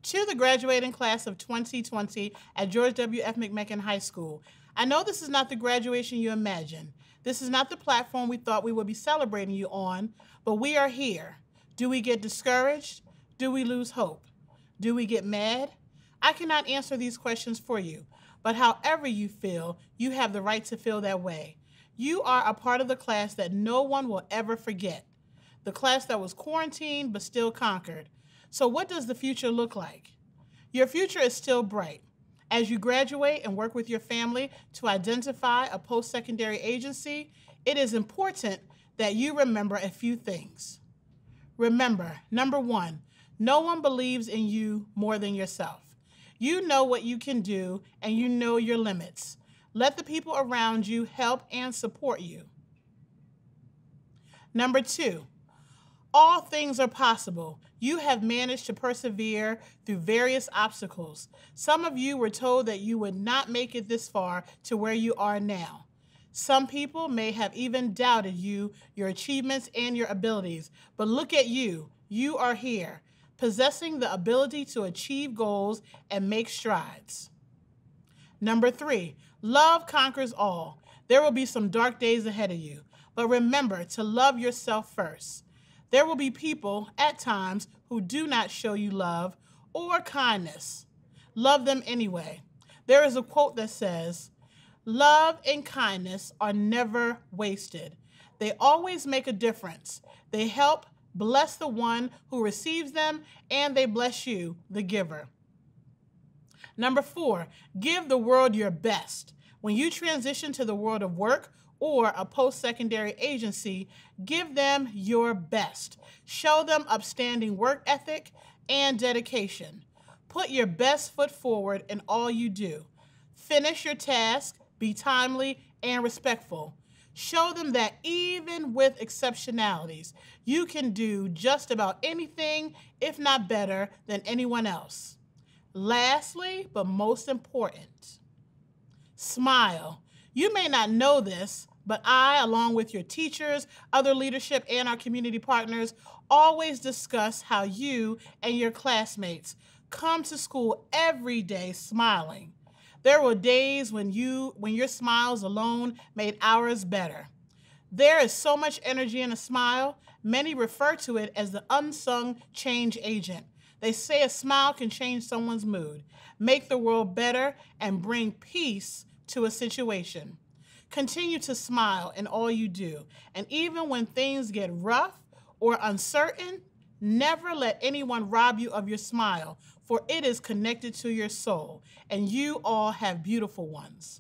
To the graduating class of 2020 at George W. F. McMechen High School, I know this is not the graduation you imagined. This is not the platform we thought we would be celebrating you on, but we are here. Do we get discouraged? Do we lose hope? Do we get mad? I cannot answer these questions for you, but however you feel, you have the right to feel that way. You are a part of the class that no one will ever forget, the class that was quarantined but still conquered. So what does the future look like? Your future is still bright. As you graduate and work with your family to identify a post-secondary agency, it is important that you remember a few things. Remember, number one, no one believes in you more than yourself. You know what you can do and you know your limits. Let the people around you help and support you. Number two, all things are possible. You have managed to persevere through various obstacles. Some of you were told that you would not make it this far to where you are now. Some people may have even doubted you, your achievements, and your abilities. But look at you. You are here, possessing the ability to achieve goals and make strides. Number three, love conquers all. There will be some dark days ahead of you, but remember to love yourself first. There will be people, at times, who do not show you love or kindness. Love them anyway. There is a quote that says, "Love and kindness are never wasted. They always make a difference. They help bless the one who receives them, and they bless you, the giver." Number four, give the world your best. When you transition to the world of work or a post-secondary agency, give them your best. Show them upstanding work ethic and dedication. Put your best foot forward in all you do. Finish your task, be timely and respectful. Show them that even with exceptionalities, you can do just about anything, if not better, than anyone else. Lastly, but most important, smile. You may not know this, but I, along with your teachers, other leadership, and our community partners, always discuss how you and your classmates come to school every day smiling. There were days when your smiles alone made ours better. There is so much energy in a smile. Many refer to it as the unsung change agent. They say a smile can change someone's mood, make the world better, and bring peace to a situation. Continue to smile in all you do, and even when things get rough or uncertain, never let anyone rob you of your smile, for it is connected to your soul, and you all have beautiful ones.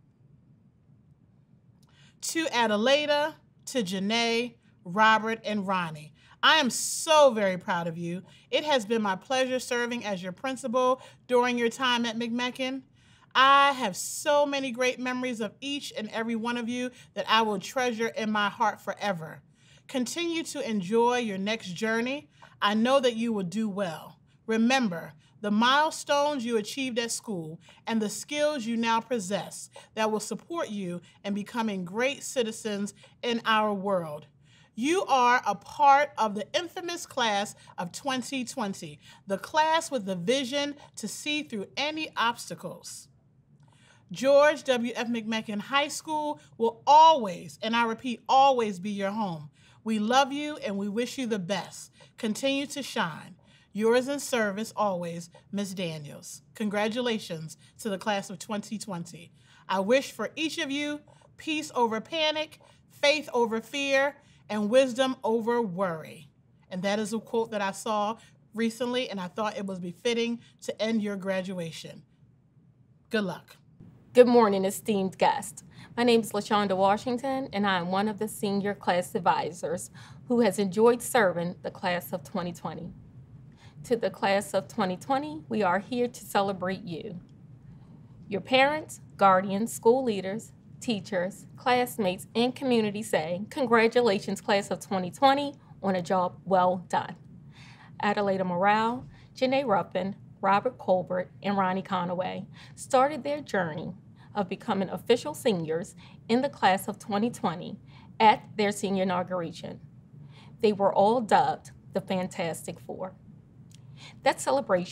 To Adelaida, to Janae, Robert, and Ronnie, I am so very proud of you. It has been my pleasure serving as your principal during your time at McMechen. I have so many great memories of each and every one of you that I will treasure in my heart forever. Continue to enjoy your next journey. I know that you will do well. Remember, the milestones you achieved at school and the skills you now possess that will support you in becoming great citizens in our world. You are a part of the infamous class of 2020, the class with the vision to see through any obstacles. George W. F. McMechen High School will always, and I repeat, always be your home. We love you and we wish you the best. Continue to shine. Yours in service always, Ms. Daniels. Congratulations to the class of 2020. I wish for each of you peace over panic, faith over fear, and wisdom over worry. And that is a quote that I saw recently, and I thought it was befitting to end your graduation. Good luck. Good morning, esteemed guests. My name is LaShonda Washington, and I am one of the senior class advisors who has enjoyed serving the class of 2020. To the class of 2020, we are here to celebrate you. Your parents, guardians, school leaders, teachers, classmates, and community say, congratulations, class of 2020, on a job well done. Adelaida Morale, Janae Ruffin, Robert Colbert, and Ronnie Conaway started their journey of becoming official seniors in the class of 2020 at their senior inauguration. They were all dubbed the Fantastic Four. That celebration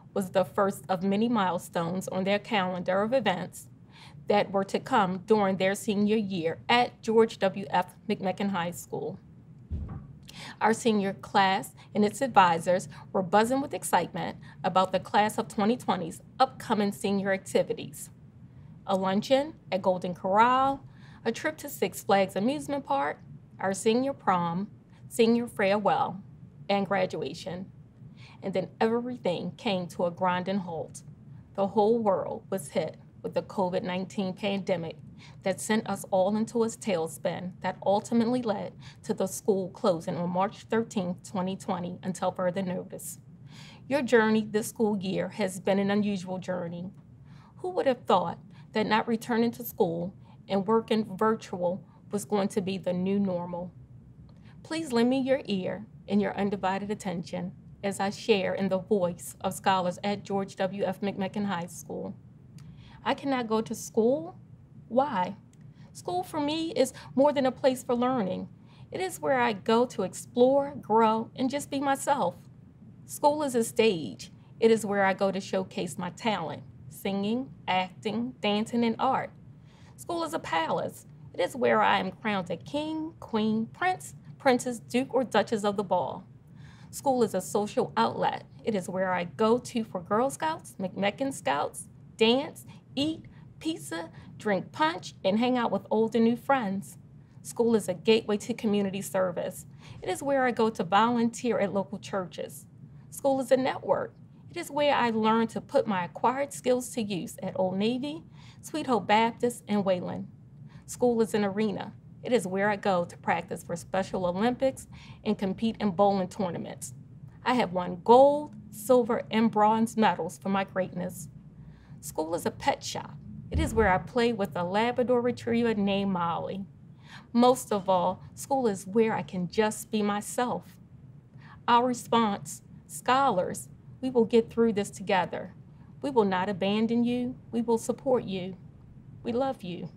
was the first of many milestones on their calendar of events that were to come during their senior year at George W.F. McMechen High School. Our senior class and its advisors were buzzing with excitement about the class of 2020's upcoming senior activities. A luncheon at Golden Corral, a trip to Six Flags Amusement Park, our senior prom, senior farewell, and graduation. And then everything came to a grinding halt. The whole world was hit with the COVID-19 pandemic that sent us all into a tailspin that ultimately led to the school closing on March 13, 2020 until further notice. Your journey this school year has been an unusual journey. Who would have thought that not returning to school and working virtual was going to be the new normal? Please lend me your ear and your undivided attention as I share in the voice of scholars at George W.F. McMechen High School. I cannot go to school? Why? School for me is more than a place for learning. It is where I go to explore, grow, and just be myself. School is a stage. It is where I go to showcase my talent, singing, acting, dancing, and art. School is a palace. It is where I am crowned a king, queen, prince, princess, duke, or duchess of the ball. School is a social outlet. It is where I go to for Girl Scouts, McMechen Scouts, dance, eat, pizza, drink punch, and hang out with old and new friends. School is a gateway to community service. It is where I go to volunteer at local churches. School is a network. It is where I learn to put my acquired skills to use at Old Navy, Sweet Hope Baptist, and Wayland. School is an arena. It is where I go to practice for Special Olympics and compete in bowling tournaments. I have won gold, silver, and bronze medals for my greatness. School is a pet shop. It is where I play with a Labrador Retriever named Molly. Most of all, school is where I can just be myself. Our response, scholars, we will get through this together. We will not abandon you. We will support you. We love you.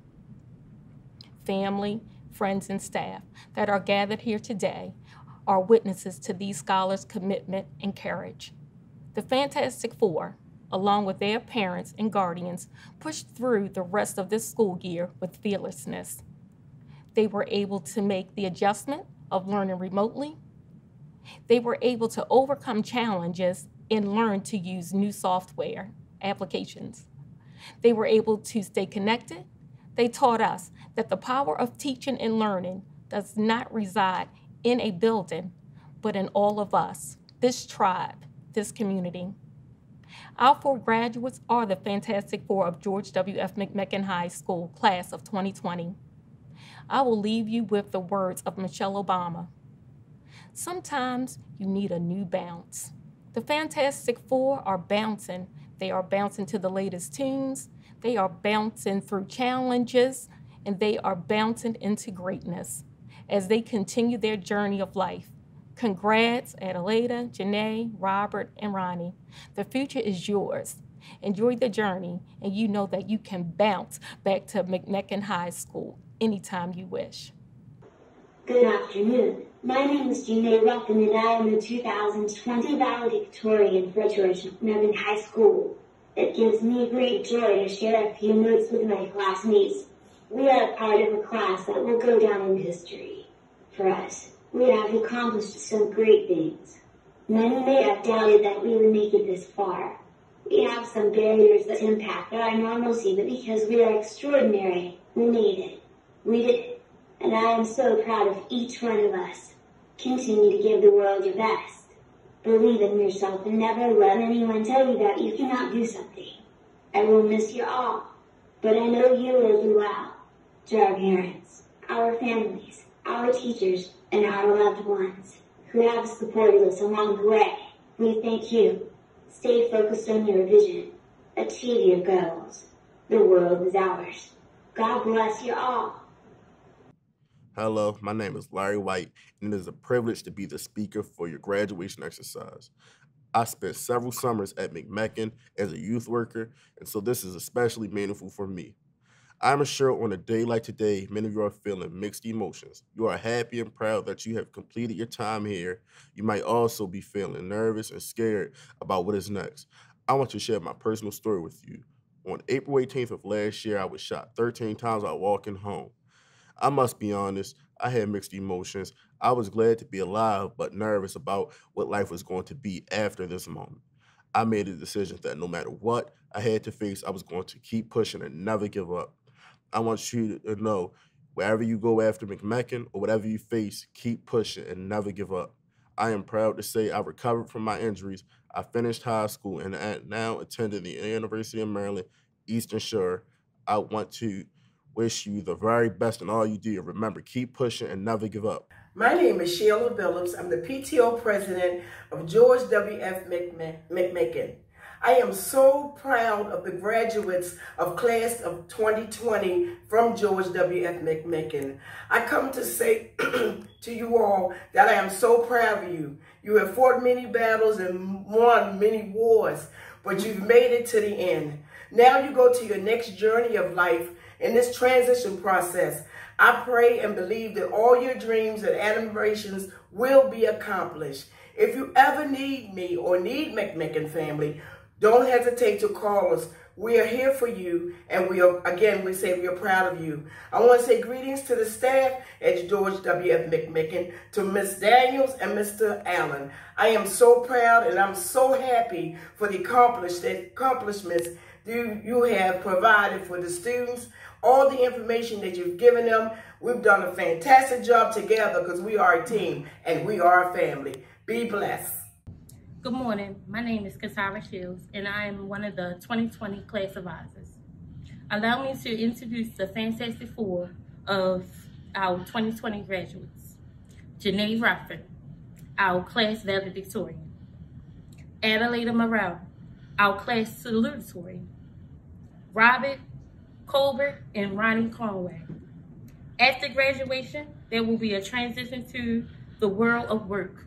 Family, friends, and staff that are gathered here today are witnesses to these scholars' commitment and courage. The Fantastic Four, along with their parents and guardians, pushed through the rest of this school year with fearlessness. They were able to make the adjustment of learning remotely. They were able to overcome challenges and learn to use new software applications. They were able to stay connected. They taught us that the power of teaching and learning does not reside in a building, but in all of us, this tribe, this community. Our four graduates are the Fantastic Four of George W.F. McMechen High School, class of 2020. I will leave you with the words of Michelle Obama. Sometimes you need a new bounce. The Fantastic Four are bouncing. They are bouncing to the latest tunes. They are bouncing through challenges, and they are bouncing into greatness as they continue their journey of life. Congrats, Adelaida, Janae, Robert, and Ronnie. The future is yours. Enjoy the journey, and you know that you can bounce back to McMechen High School anytime you wish. Good afternoon. My name is Janae Ruffin, and I am the 2020 valedictorian for George McMechen High School. It gives me great joy to share a few notes with my classmates. We are part of a class that will go down in history. For us, we have accomplished some great things. Many may have doubted that we would make it this far. We have some barriers that impact our normalcy, but because we are extraordinary, we made it. We did it. And I am so proud of each one of us. Continue to give the world your best. Believe in yourself and never let anyone tell you that you cannot do something. I will miss you all, but I know you will do well. To our parents, our families, our teachers, and our loved ones who have supported us along the way, we thank you. Stay focused on your vision. Achieve your goals. The world is ours. God bless you all. Hello, my name is Larry White, and it is a privilege to be the speaker for your graduation exercise. I spent several summers at McMechen as a youth worker, and so this is especially meaningful for me. I'm sure on a day like today, many of you are feeling mixed emotions. You are happy and proud that you have completed your time here. You might also be feeling nervous and scared about what is next. I want to share my personal story with you. On April 18th of last year, I was shot 13 times while walking home. I must be honest, I had mixed emotions. I was glad to be alive, but nervous about what life was going to be after this moment. I made a decision that no matter what I had to face, I was going to keep pushing and never give up. I want you to know wherever you go after McMechen or whatever you face, keep pushing and never give up. I am proud to say I recovered from my injuries. I finished high school and am now attending the University of Maryland, Eastern Shore. I want to wish you the very best in all you do. Remember, keep pushing and never give up. My name is Sheila Billups. I'm the PTO president of George W.F. McMechen. I am so proud of the graduates of class of 2020 from George W.F. McMechen. I come to say to you all that I am so proud of you. You have fought many battles and won many wars, but you've made it to the end. Now you go to your next journey of life in this transition process. I pray and believe that all your dreams and aspirations will be accomplished. If you ever need me or need McMechen family, don't hesitate to call us. We are here for you, and we say we are proud of you. I want to say greetings to the staff at George W.F. McMechen, to Ms. Daniels and Mr. Allen. I am so proud and I'm so happy for the accomplishments you have provided for the students, all the information that you've given them. We've done a fantastic job together because we are a team and we are a family. Be blessed. Good morning. My name is Kasara Shields, and I am one of the 2020 class advisors. Allow me to introduce the Fantastic Four of our 2020 graduates. Janae Ruffin, our class valedictorian. Adelaida Morrell, our class salutatorian. Robert Colbert and Ronnie Conway. After graduation, there will be a transition to the world of work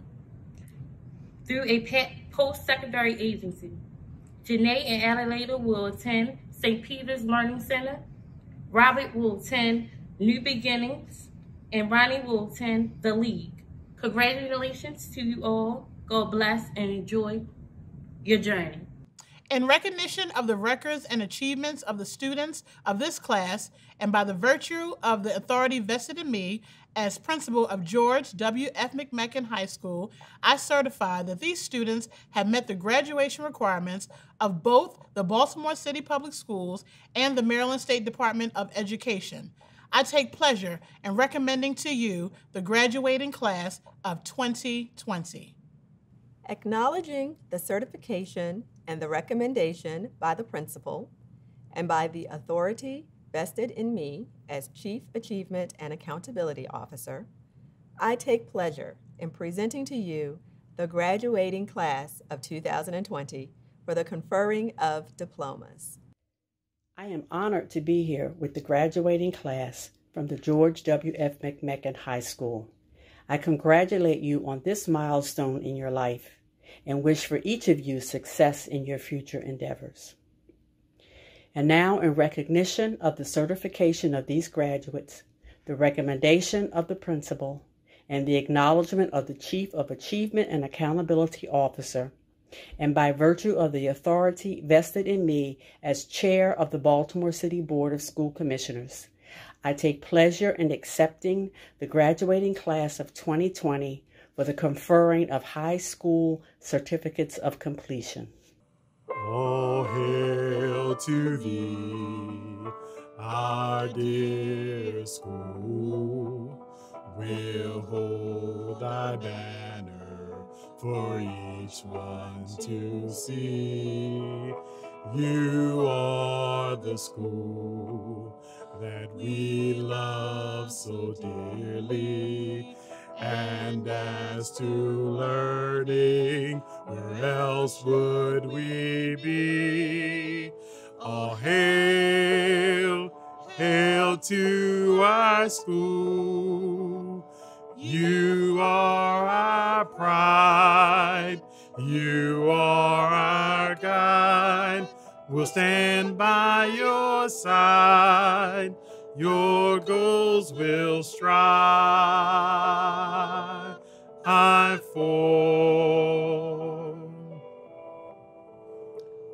through a post-secondary agency. Janae and Adelaida will attend St. Peter's Learning Center. Robert will attend New Beginnings, and Ronnie will attend The League. Congratulations to you all. God bless and enjoy your journey. In recognition of the records and achievements of the students of this class, and by the virtue of the authority vested in me as principal of George W.F. McMechen High School, I certify that these students have met the graduation requirements of both the Baltimore City Public Schools and the Maryland State Department of Education. I take pleasure in recommending to you the graduating class of 2020. Acknowledging the certification and the recommendation by the principal and by the authority vested in me as Chief Achievement and Accountability Officer, I take pleasure in presenting to you the graduating class of 2020 for the conferring of diplomas. I am honored to be here with the graduating class from the George W.F. McMechen High School. I congratulate you on this milestone in your life and wish for each of you success in your future endeavors. And now, in recognition of the certification of these graduates, the recommendation of the principal, and the acknowledgement of the Chief of Achievement and Accountability Officer, and by virtue of the authority vested in me as Chair of the Baltimore City Board of School Commissioners, I take pleasure in accepting the graduating class of 2020 for the conferring of high school certificates of completion. All hail to thee, our dear school. We'll hold thy banner for each one to see. You are the school that we love so dearly. And as to learning, where else would we be? All hail, hail to our school. You are our pride, you are our guide. We'll stand by your side, your goals will strive for.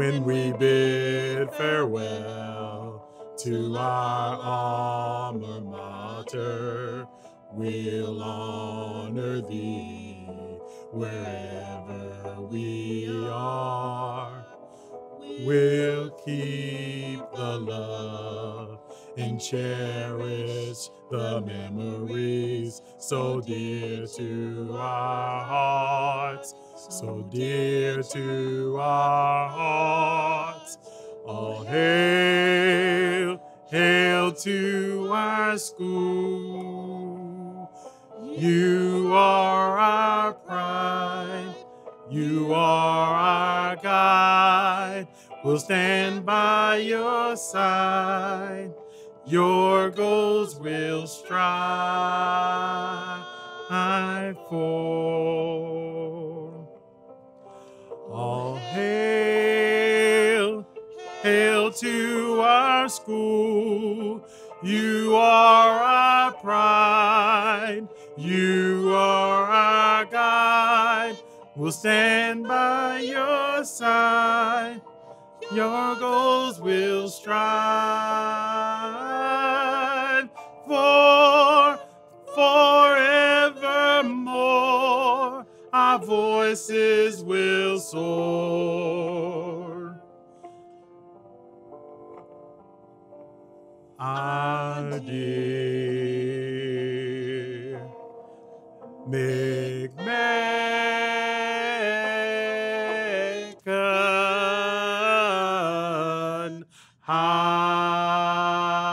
when we bid farewell to our alma mater. We'll honor thee wherever we are. We'll keep the love and cherish the memories so dear to our hearts, so dear to our hearts. All hail, hail to our school. You are our pride, you are our guide. We'll stand by your side, your goals we'll strive for. All hail, hail to our school. You are our pride, you are our guide. We'll stand by your side, your goals will strive for forevermore. Our voices will soar. Our dear McMechen High.